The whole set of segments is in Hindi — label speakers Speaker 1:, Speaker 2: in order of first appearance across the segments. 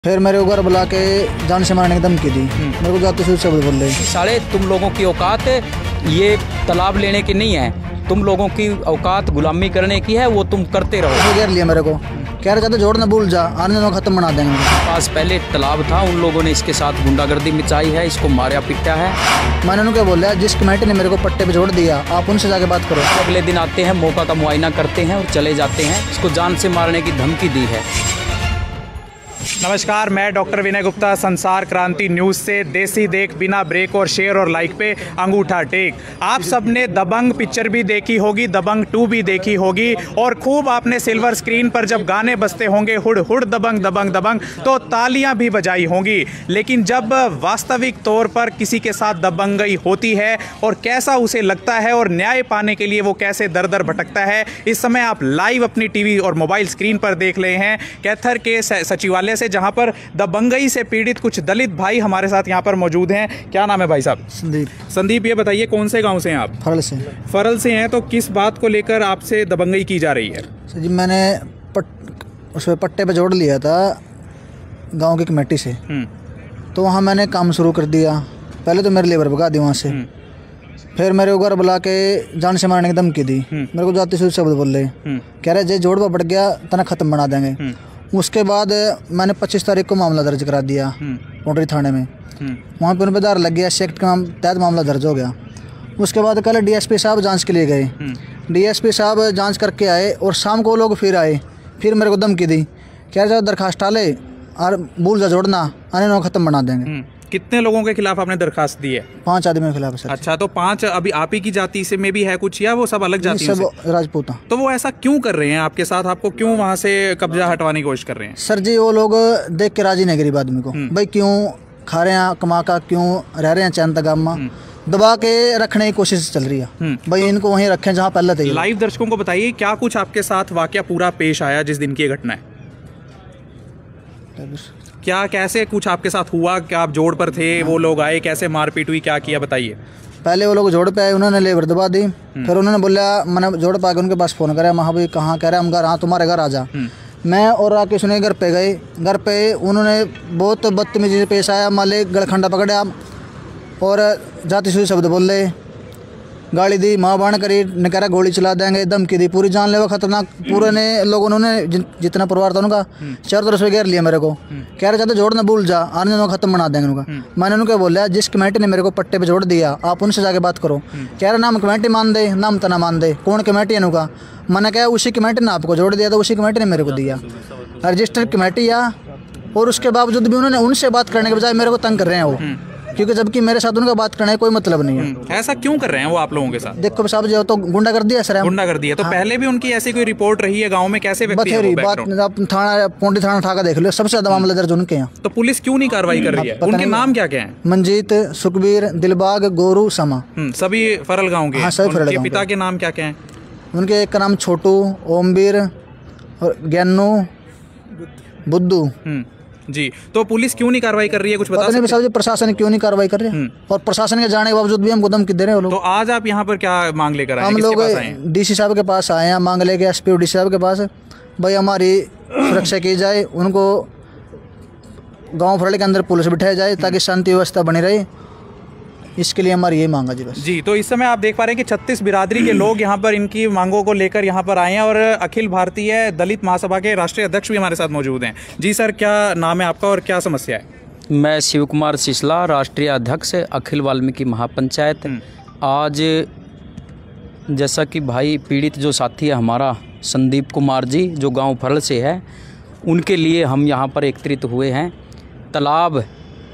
Speaker 1: फिर मेरे को घर बुला के जान से मारने की धमकी दी। मेरे को जाते से शब्द बोल रहे
Speaker 2: साले तुम लोगों की औकात ये तालाब लेने की नहीं है, तुम लोगों की औकात गुलामी करने की है, वो तुम करते रहो।
Speaker 1: घेर लिया मेरे को, कह रहे जाते जोड़ना भूल जा, आने में खत्म बना देंगे।
Speaker 2: पास पहले तालाब था, उन लोगों ने इसके साथ गुंडागर्दी मचाई है, इसको मारा पिटा है।
Speaker 1: मैंने उनको बोला जिस कमेटी ने मेरे को पट्टे पे जोड़ दिया आप उनसे जाके बात करो।
Speaker 2: अगले दिन आते हैं, मौका का मुआयना करते हैं और चले जाते हैं। इसको जान से मारने की धमकी दी है।
Speaker 3: नमस्कार, मैं डॉक्टर विनय गुप्ता, संसार क्रांति न्यूज़ से। देसी देख बिना ब्रेक और शेयर और लाइक पे अंगूठा टेक। आप सबने दबंग पिक्चर भी देखी होगी, दबंग 2 भी देखी होगी और खूब आपने सिल्वर स्क्रीन पर जब गाने बजते होंगे हुड हुड दबंग दबंग दबंग तो तालियां भी बजाई होंगी। लेकिन जब वास्तविक तौर पर किसी के साथ दबंगई होती है और कैसा उसे लगता है और न्याय पाने के लिए वो कैसे दर दर भटकता है, इस समय आप लाइव अपनी टीवी और मोबाइल स्क्रीन पर देख रहे हैं। कैथर के सचिवालय से, जहां पर दबंगई से पीड़ित कुछ दलित भाई हमारे साथ यहां पर मौजूद हैं। क्या नाम है भाई साहब? संदीप, ये बताइए कौन से गांव से हैं आप? फरल से हैं। तो किस बात को लेकर आपसे दबंगई की जा रही है?
Speaker 1: जी मैंने उसमें पट्टे पे जोड़ लिया था गांव की कमेटी से, तो वहाँ मैंने काम शुरू कर दिया। पहले तो मेरे लेबर भगा दी वहाँ से, फिर मेरे को घर बुला के जान से मारने की धमकी दी। मेरे को जाते शब्द बोल रहे, कह रहे जे जोड़ पर बढ़ गया तना खत्म बना देंगे। उसके बाद मैंने 25 तारीख को मामला दर्ज करा दिया पोटरी थाने में। वहाँ पर उनपर लग गया, सेक्ट के तहत मामला दर्ज हो गया। उसके बाद कल डीएसपी साहब जांच के लिए गए। डीएसपी साहब जांच करके आए और शाम को लोग फिर आए, फिर मेरे को धमकी दी, कह रहे दरखास्त डाले और भूल जा जोड़ना, आने ना खत्म बना देंगे।
Speaker 3: कितने लोगों के खिलाफ आपने दरखास्त दी है?
Speaker 1: 5 आदमियों के खिलाफ सर।
Speaker 3: अच्छा, तो 5 अभी आप ही की जाति से में भी है कुछ, या वो सब अलग जाति से?
Speaker 1: सब राजपूत।
Speaker 3: तो वो ऐसा क्यों कर रहे हैं आपके साथ? आपको क्यों वहाँ से कब्जा हटवाने की कोशिश कर रहे हैं?
Speaker 1: सर जी वो लोग देख के राजी नहीं गरीब आदमी को, भाई क्यों खा रहे हैं कमा का, क्यों रह रहे हैं चैन तगाम में, दबा के रखने की कोशिश चल रही है। भाई इनको वहीं रखें जहाँ पहले थे।
Speaker 3: लाइव दर्शकों को बताइए क्या कुछ आपके साथ वाकया पूरा पेश आया जिस दिन की घटना है? क्या कैसे कुछ आपके साथ हुआ? क्या आप जोड़ पर थे, वो लोग आए, कैसे मारपीट हुई, क्या किया, बताइए।
Speaker 1: पहले वो लोग जोड़ पे आए, उन्होंने लेबर दबा दी। फिर उन्होंने बोला, मैंने जोड़ पे आके उनके पास फ़ोन करा, महा भाई कहाँ? कह रहे हम घर, हाँ तुम्हारे घर आ जा। मैं और राकेश उन्हें घर पे गए। घर पे उन्होंने बहुत बदतमीजी से पेश आया, माले गलखंडा पकड़ा और जाति सूझ शब्द बोल रहे, गाड़ी दी, माँ बाण करी, न कह रहा गोली चला देंगे, धमकी दी, पूरी जानलेवा खतरनाक। पूरे ने लोगों ने जितना परिवार था उनका चारों तरफ से घेर लिया मेरे को, कह रहे जाते जोड़ना भूल जा, आने में खत्म बना देंगे उनका। मैंने उनको बोला जिस कमेटी ने मेरे को पट्टे पे जोड़ दिया आप उनसे जाके बात करो। कह रहे नाम कमेटी मान दे, नाम तना मान दे, कौन कमेटी है उनका? मैंने कहा उसी कमेटी ने आपको जोड़ दिया, तो उसी कमेटी ने मेरे को दिया रजिस्टर्ड कमेटी या। और उसके बावजूद भी उन्होंने उनसे बात करने के बजाय मेरे को तंग कर रहे हैं वो, क्योंकि जबकि मेरे साथ उनका बात करने का कोई मतलब नहीं है।
Speaker 3: ऐसा क्यों कर रहे हैं वो आप लोगों के साथ?
Speaker 1: देखो साहब जो तो गुंडा कर दिया सर,
Speaker 3: गुंडा कर दिया। तो पहले भी उनकी ऐसी कोई रिपोर्ट रही है गांव में? कैसे
Speaker 1: बथेरी बात, थाना पोंडी थाना उठा देख लो, सबसे ज्यादा मामला दर्ज उनके हैं।
Speaker 3: तो पुलिस क्यों नहीं कार्रवाई कर रही है? उनके नाम क्या क्या है?
Speaker 1: मंजीत, सुखबीर, दिलबाग, गोरू, समा।
Speaker 3: सभी फरल गाँव के?
Speaker 1: हाँ सभी फरल गाँव।
Speaker 3: पिता के नाम क्या क्या है
Speaker 1: उनके? एक का नाम छोटू, ओमवीर और ज्ञानू, बुद्धू।
Speaker 3: जी, तो पुलिस क्यों नहीं कार्रवाई कर रही है? कुछ बता सकते
Speaker 1: हैं? प्रशासन क्यों नहीं कार्रवाई कर रहे हैं? और प्रशासन के जाने के बावजूद भी हमको धमकी दे रहे हैं लोग।
Speaker 3: तो आज आप यहाँ पर क्या मांग लेकर आए?
Speaker 1: हम लोग डीसी साहब के पास आए हैं मांग लेके, एसपी और डीसी साहब के पास, भाई हमारी सुरक्षा की जाए, उनको गाँव फरल के अंदर पुलिस बिठाया जाए ताकि शांति व्यवस्था बनी रहे। इसके लिए हमारी यही मांगा जी बस।
Speaker 3: जी, तो इस समय आप देख पा रहे हैं कि 36 बिरादरी के लोग यहाँ पर इनकी मांगों को लेकर यहाँ पर आए हैं और अखिल भारतीय दलित महासभा के राष्ट्रीय अध्यक्ष भी हमारे साथ मौजूद हैं। जी सर, क्या नाम है आपका और क्या समस्या है?
Speaker 2: मैं शिव कुमार सिसला, राष्ट्रीय अध्यक्ष अखिल वाल्मीकि महापंचायत। आज जैसा कि भाई पीड़ित जो साथी है हमारा संदीप कुमार जी जो गाँव फरल से है, उनके लिए हम यहाँ पर एकत्रित हुए हैं। तालाब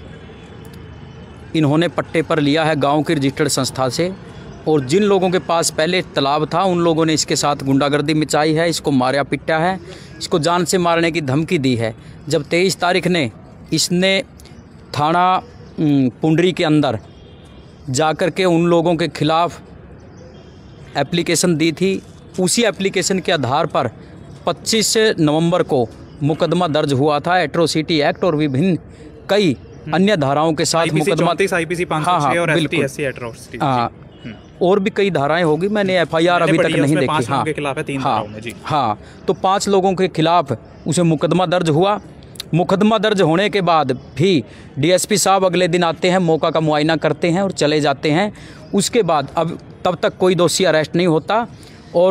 Speaker 2: इन्होंने पट्टे पर लिया है गांव की रजिस्टर्ड संस्था से, और जिन लोगों के पास पहले तालाब था उन लोगों ने इसके साथ गुंडागर्दी मचाई है, इसको मारा पिटा है, इसको जान से मारने की धमकी दी है। जब 23 तारीख ने इसने थाना पुंडरी के अंदर जाकर के उन लोगों के खिलाफ एप्लीकेशन दी थी, उसी एप्लीकेशन के आधार पर 25 नवंबर को मुकदमा दर्ज हुआ था। एट्रोसिटी एक्ट और विभिन्न कई अन्य धाराओं के साथ मुकदमा।
Speaker 3: IPC 506 और ST एट्रोसिटी,
Speaker 2: और भी कई धाराएं होगी, मैंने FIR अभी तक नहीं देखी। हाँ,
Speaker 3: के खिलाफ है 3 धाराओं में जी।
Speaker 2: हाँ, तो 5 लोगों के खिलाफ उसे मुकदमा दर्ज हुआ मुकदमा दर्ज होने के बाद भी डीएसपी साहब अगले दिन आते हैं, मौका का मुआयना करते हैं और चले जाते हैं। उसके बाद अब तब तक कोई दोषी अरेस्ट नहीं होता। और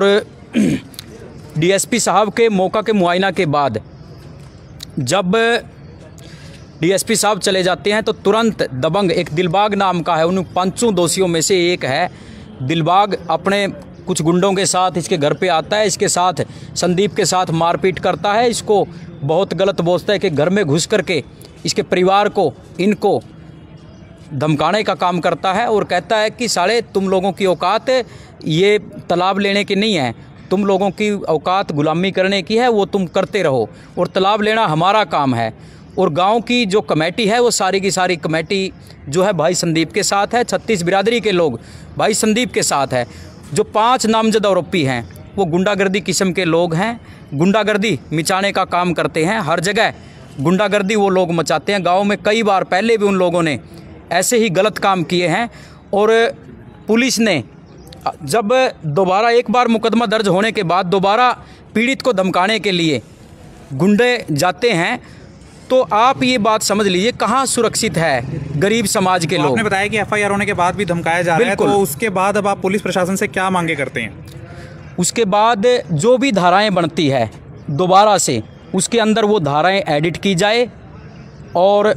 Speaker 2: डीएसपी साहब के मौका के मुआयना के बाद जब डीएसपी साहब चले जाते हैं तो तुरंत दबंग एक दिलबाग नाम का है, उन 5 दोषियों में से एक है दिलबाग, अपने कुछ गुंडों के साथ इसके घर पे आता है, इसके साथ संदीप के साथ मारपीट करता है, इसको बहुत गलत बोलता है कि घर में घुस करके इसके परिवार को, इनको धमकाने का काम करता है और कहता है कि साले तुम लोगों की औकात ये तालाब लेने की नहीं है, तुम लोगों की औकात गुलामी करने की है, वो तुम करते रहो और तालाब लेना हमारा काम है। और गांव की जो कमेटी है वो सारी की सारी कमेटी जो है भाई संदीप के साथ है, 36 बिरादरी के लोग भाई संदीप के साथ है। जो 5 नामजद आरोपी हैं वो गुंडागर्दी किस्म के लोग हैं, गुंडागर्दी मचाने का काम करते हैं, हर जगह गुंडागर्दी वो लोग मचाते हैं। गांव में कई बार पहले भी उन लोगों ने ऐसे ही गलत काम किए हैं। और पुलिस ने जब दोबारा एक बार मुकदमा दर्ज होने के बाद दोबारा पीड़ित को धमकाने के लिए गुंडे जाते हैं तो आप ये बात समझ लीजिए कहाँ सुरक्षित है गरीब समाज के लोग।
Speaker 3: आपने बताया कि एफआईआर होने के बाद भी धमकाया जा रहा है, तो उसके बाद अब आप पुलिस प्रशासन से क्या मांगे करते हैं?
Speaker 2: उसके बाद जो भी धाराएं बनती है दोबारा से उसके अंदर वो धाराएं एडिट की जाए और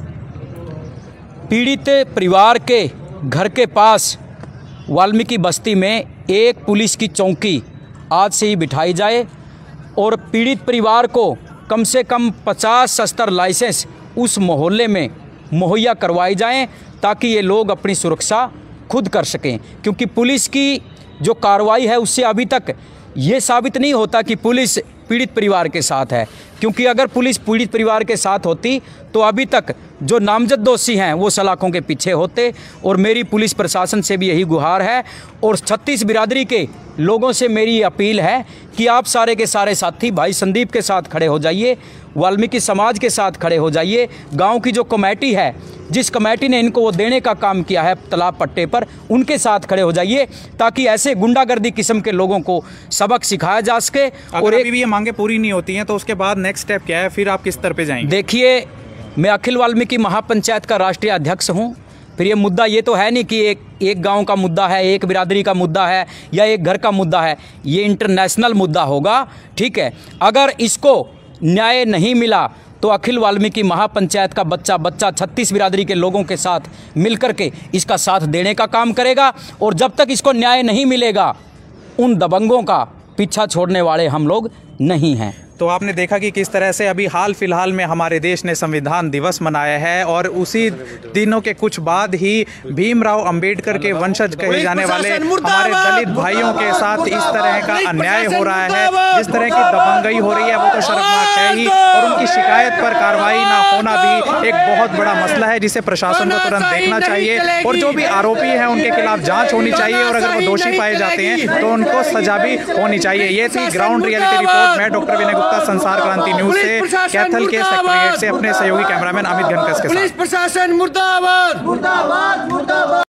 Speaker 2: पीड़ित परिवार के घर के पास वाल्मीकि बस्ती में एक पुलिस की चौकी आज से ही बिठाई जाए और पीड़ित परिवार को कम से कम 50 शस्त्र लाइसेंस उस मोहल्ले में मुहैया करवाई जाएं ताकि ये लोग अपनी सुरक्षा खुद कर सकें। क्योंकि पुलिस की जो कार्रवाई है उससे अभी तक ये साबित नहीं होता कि पुलिस पीड़ित परिवार के साथ है, क्योंकि अगर पुलिस पीड़ित परिवार के साथ होती तो अभी तक जो नामजद दोषी हैं वो सलाखों के पीछे होते। और मेरी पुलिस प्रशासन से भी यही गुहार है और 36 बिरादरी के लोगों से मेरी अपील है कि आप सारे के सारे साथी भाई संदीप के साथ खड़े हो जाइए, वाल्मीकि समाज के साथ खड़े हो जाइए। गांव की जो कमेटी है, जिस कमेटी ने इनको वो देने का काम किया है तालाब पट्टे पर, उनके साथ खड़े हो जाइए ताकि ऐसे गुंडागर्दी किस्म के लोगों को सबक सिखाया जा सके।
Speaker 3: और अभी भी ये मांगे पूरी नहीं होती हैं तो उसके बाद नेक्स्ट स्टेप क्या है, फिर आप किस स्तर पे जाएंगे?
Speaker 2: देखिए, मैं अखिल वाल्मीकि महापंचायत का राष्ट्रीय अध्यक्ष हूँ। फिर ये मुद्दा ये तो है नहीं कि एक गांव का मुद्दा है, एक बिरादरी का मुद्दा है या एक घर का मुद्दा है, ये इंटरनेशनल मुद्दा होगा। ठीक है, अगर इसको न्याय नहीं मिला तो अखिल वाल्मीकि महापंचायत का बच्चा 36 बिरादरी के लोगों के साथ मिलकर के इसका साथ देने का काम करेगा। और जब तक इसको न्याय नहीं मिलेगा उन दबंगों का पीछा छोड़ने वाले हम लोग नहीं हैं।
Speaker 3: तो आपने देखा कि किस तरह से अभी हाल फिलहाल में हमारे देश ने संविधान दिवस मनाया है और उसी दिनों के कुछ बाद ही भीमराव अंबेडकर के वंशज कहे जाने वाले हमारे दलित भाइयों के साथ इस तरह का अन्याय हो रहा है, जिस तरह की दबंगई हो रही है वो तो शर्मनाक है ही। और उनकी शिकायत पर कार्रवाई ना होना भी एक बहुत बड़ा मसला है जिसे प्रशासन को तुरंत देखना चाहिए और जो भी आरोपी हैं उनके खिलाफ जाँच होनी चाहिए और अगर वो दोषी पाए जाते हैं तो उनको सजा भी होनी चाहिए। ये थी ग्राउंड रियलिटी रिपोर्ट। मैं डॉक्टर विनय संसार क्रांति न्यूज से कैथल के सेक्रेटरीट से अपने सहयोगी कैमरामैन अमित घनकस के साथ।
Speaker 4: पुलिस प्रशासन मुर्दाबाद मुर्दाबाद मुर्दाबाद।